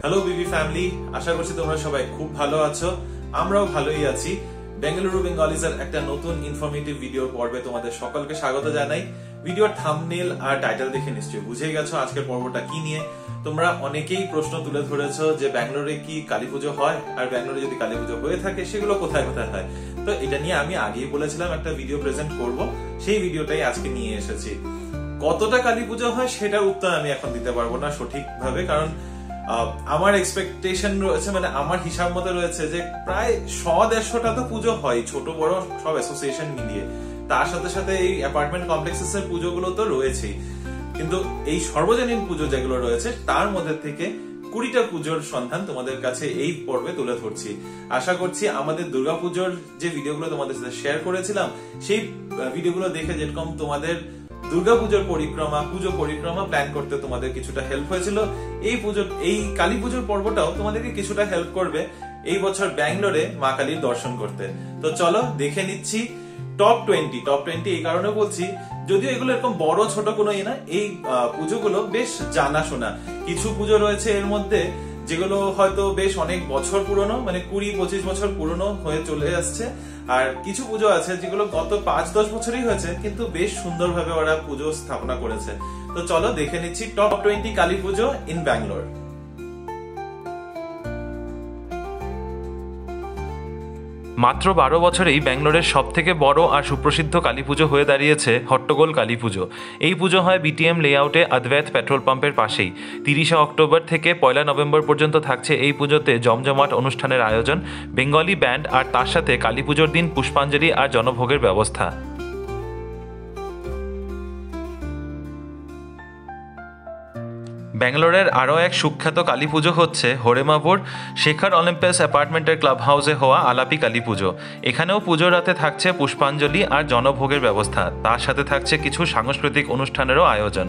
Hello বিবি family, আশা করছি তোমরা সবাই খুব ভালো আছো। আমরাও ভালোই আছি। বেঙ্গালুরু বেঙ্গলিজের একটা নতুন ইনফরমেটিভ ভিডিও পর্বে তোমাদের সকলকে স্বাগত জানাই। ভিডিওর থাম্বনেল আর টাইটেল দেখে নিশ্চয়ই বুঝেই গেছো আজকের পর্বটা কি নিয়ে। তোমরা অনেকেই প্রশ্ন তুলে ধরেছো যে ব্যাঙ্গালোরে কি কালীপুজো হয়, আর ব্যাঙ্গালোরে যদি কালীপুজো হয়ে থাকে সেগুলো কোথায় কোথায় হয়। তো এটা নিয়ে আমি আগেই বলেছিলাম একটা ভিডিও প্রেজেন্ট করব, সেই ভিডিওটাই আজকে নিয়ে এসেছি। কতটা কালীপুজো হয় সেটার উত্তর আমি এখন দিতে পারবো না সঠিকভাবে, কারণ আমার এক্সপেকটেশন রয়েছে, মানে আমার হিসাব মতো রয়েছে যে প্রায় 100-150টা তো পুজো হয়, ছোট বড় সব অ্যাসোসিয়েশন মিলিয়ে। তার সাথে সাথে এই অ্যাপার্টমেন্ট কমপ্লেক্সেস এর পুজোগুলো তো রয়েছেই, কিন্তু এই সর্বজনীন পুজো যেগুলো রয়েছে তার মধ্যে থেকে 20টা পুজোর সন্ধান তোমাদের কাছে এই পর্বে তুলে ধরছি। আশা করছি আমাদের দুর্গাপুজোর যে ভিডিওগুলো তোমাদের সাথে শেয়ার করেছিলাম সেই ভিডিওগুলো দেখে যেরকম তোমাদের দুর্গাপুজোর পুজো পরিক্রমা প্ল্যান করতে তোমাদের কিছুটা হেল্প হয়েছিল, এই কালী পুজোর পর্বটাও তোমাদেরকে কিছুটা হেল্প করবে এই বছর ব্যাঙ্গালোরে মা কালীর দর্শন করতে। তো চলো দেখে নিচ্ছি টপ 20 এই কারণে বলছি, যদিও এগুলো এরকম বড় ছোট কোনো না, এই পুজোগুলো বেশ জানাশোনা। কিছু পুজো রয়েছে এর মধ্যে যেগুলো হয়তো বেশ অনেক বছর পুরনো, মানে 20-25 বছর পুরনো হয়ে চলে আসছে, আর কিছু পুজো আছে যেগুলো গত 5-10 বছরই হয়েছে কিন্তু বেশ সুন্দরভাবে ওরা পুজো স্থাপনা করেছে। তো চলো দেখে নিচ্ছি top 20 Kali Puja in Bangalore. মাত্র 12 বছরেই ব্যাঙ্গালোরের সব থেকে বড় আর সুপ্রসিদ্ধ কালী পুজো হয়ে দাঁড়িয়েছে হট্টগোল কালী পুজো। এই পুজো হয় বিটিএম লেআউটে অদ্বৈত পেট্রোল পাম্পের পাশেই। 30 অক্টোবর থেকে 1 নভেম্বর পর্যন্ত থাকছে এই পুজোতে জমজমাট অনুষ্ঠানের আয়োজন, বেঙ্গলি ব্যান্ড, আর তার সাথে কালী পুজোর দিন পুষ্পাঞ্জলি আর জনভোগের ব্যবস্থা। ব্যাঙ্গালোরের আরও এক সুখ্যাত কালী পুজো হচ্ছে হরেমাপুর শেখর অলিম্পাস অ্যাপার্টমেন্টের ক্লাব হাউসে হওয়া আলাপি কালী পুজো। এখানেও পুজোর রাতে থাকছে পুষ্পাঞ্জলি আর জনভোগের ব্যবস্থা, তার সাথে থাকছে কিছু সাংস্কৃতিক অনুষ্ঠানেরও আয়োজন।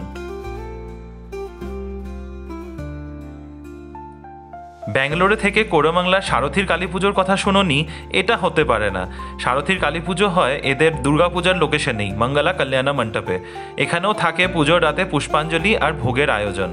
ব্যাঙ্গালোরে থেকে কোরমাংলার সারথীর কালী পুজোর কথা শুনোনি? এটা হতে পারে না। সারথীর কালী পুজো হয় এদের দুর্গাপূজার লোকেশনেই, মঙ্গলা কল্যাণা মণ্ডপে। এখানেও থাকে পুজোর রাতে পুষ্পাঞ্জলি আর ভোগের আয়োজন।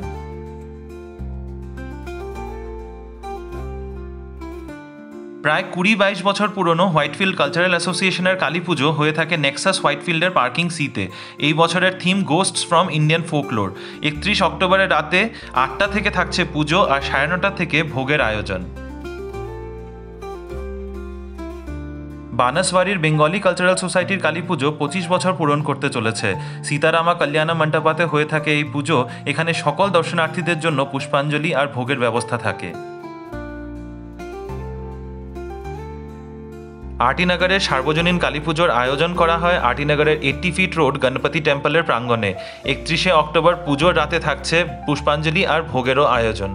প্রায় 20-22 বছর পুরনো হোয়াইটফিল্ড কালচারাল অ্যাসোসিয়েশনের কালী পুজো হয়ে থাকে নেক্সাস হোয়াইটফিল্ডের পার্কিং সিতে। এই বছরের theme ghosts from Indian folklore. 31 অক্টোবরের রাতে 8টা থেকে থাকছে পুজো আর 9:30 থেকে ভোগের আয়োজন। বানাসবাড়ির বেঙ্গলি কালচারাল সোসাইটির কালী পুজো 25 বছর পূরণ করতে চলেছে। সীতারামা কল্যাণা মণ্ডপাতে হয়ে থাকে এই পুজো। এখানে সকল দর্শনার্থীদের জন্য পুষ্পাঞ্জলি আর ভোগের ব্যবস্থা থাকে। আরটিনগরের সার্বজনীন কালী পুজোর আয়োজন করা হয় আরটিনগরের 80 ফিট রোড গণপতি টেম্পলের প্রাঙ্গণে। 31 অক্টোবর পুজোর রাতে থাকছে পুষ্পাঞ্জলি আর ভোগেরও আয়োজন।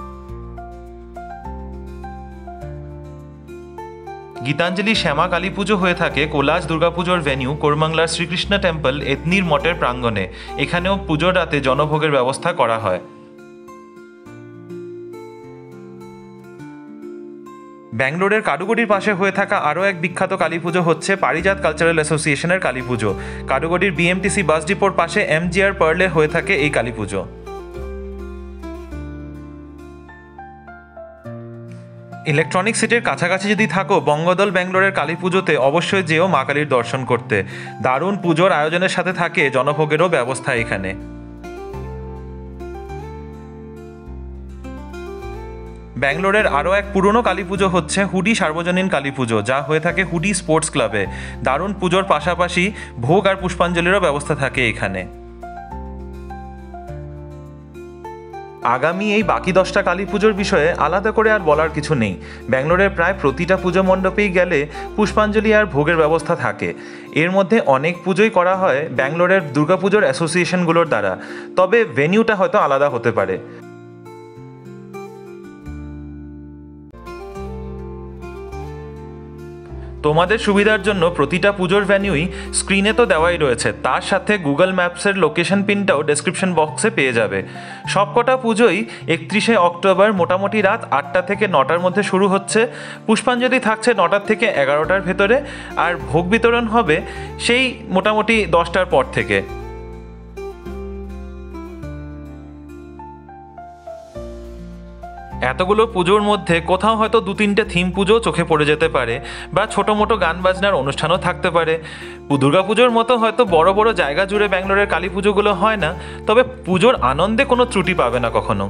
গীতাঞ্জলি শ্যামা কালী পুজো হয়ে থাকে কোলাজ দুর্গাপুজোর ভেন্যু কোরমাংলার শ্রীকৃষ্ণ টেম্পল এতনির মঠের প্রাঙ্গণে। এখানেও পুজোর রাতে জনভোগের ব্যবস্থা করা হয়। ব্যাঙ্গালোরের কাডুগড়ির পাশে হয়ে থাকা আরও এক বিখ্যাত কালী পুজো হচ্ছে পারিজাত কালচারাল অ্যাসোসিয়েশনের কালী পুজো। কাডুগড়ির বিএমটিসি বাস ডিপোর পাশে এমজিআর পার্লে হয়ে থাকে এই কালী পুজো। ইলেকট্রনিক সিটির কাছাকাছি যদি থাকো, বঙ্গদল ব্যাঙ্গালোরের কালী পুজোতে অবশ্যই যেও মা কালীর দর্শন করতে। দারুণ পুজোর আয়োজনের সাথে থাকে জনভোগেরও ব্যবস্থা এখানে। ব্যাঙ্গালোরের আরও এক পুরনো কালী পুজো হচ্ছে হুডি সার্বজনীন কালী পুজো, যা হয়ে থাকে হুডি স্পোর্টস ক্লাবে। দারুণ পুজোর পাশাপাশি ভোগ আর পুষ্পাঞ্জলিরও ব্যবস্থা থাকে এখানে। আগামী এই বাকি 10টা কালী পুজোর বিষয়ে আলাদা করে আর বলার কিছু নেই। ব্যাঙ্গালোরের প্রায় প্রতিটা পুজো মণ্ডপেই গেলে পুষ্পাঞ্জলি আর ভোগের ব্যবস্থা থাকে। এর মধ্যে অনেক পুজোই করা হয় ব্যাঙ্গালোরের দুর্গাপুজোর অ্যাসোসিয়েশনগুলোর দ্বারা, তবে ভেন্যুটা হয়তো আলাদা হতে পারে। তোমাদের সুবিধার জন্য প্রতিটা পুজোর ভেন্যুই স্ক্রিনে তো দেওয়াই রয়েছে, তার সাথে গুগল ম্যাপসের লোকেশন পিনটাও ডেসক্রিপশন বক্সে পেয়ে যাবে। সবকটা পুজোই 31 অক্টোবর মোটামুটি রাত 8টা থেকে 9টার মধ্যে শুরু হচ্ছে। পুষ্পাঞ্জলি থাকছে 9টা থেকে 11টার ভেতরে, আর ভোগ বিতরণ হবে সেই মোটামুটি 10টার পর থেকে। এতগুলো পুজোর মধ্যে কোথাও হয়তো 2-3টে থিম পুজো চোখে পড়ে যেতে পারে, বা ছোটো মোটো গান বাজনার অনুষ্ঠানও থাকতে পারে। দুর্গাপুজোর মতো হয়তো বড় বড় জায়গা জুড়ে ব্যাঙ্গালোরের কালী পুজোগুলো হয় না, তবে পুজোর আনন্দে কোনো ত্রুটি পাবে না কখনো।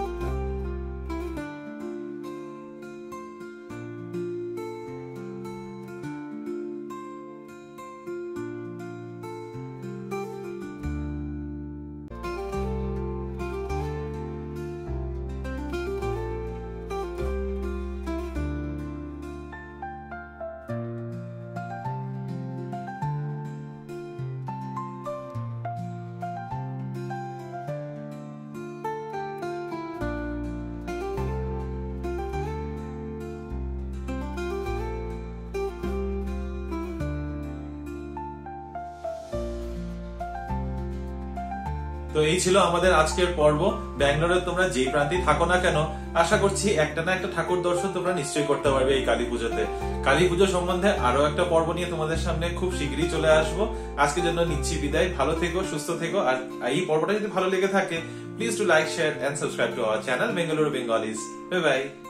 তো এই ছিল আমাদের আজকের পর্ব। ব্যাঙ্গালোরে তোমরা যেই প্রান্তেই থাকো না কেন, আশা করছি একটা না একটা ঠাকুর দর্শন তোমরা নিশ্চয়ই করতে পারবে এই কালী পুজোতে। কালী পুজো সম্বন্ধে আরো একটা পর্ব নিয়ে তোমাদের সামনে খুব শীঘ্রই চলে আসবো। আজকের জন্য নিচ্ছি বিদায়। ভালো থেকো, সুস্থ থেকো। আর এই পর্বটা যদি ভালো লেগে থাকে, please to like, share and subscribe to our channel Bengaluru Bengalis. Bye by.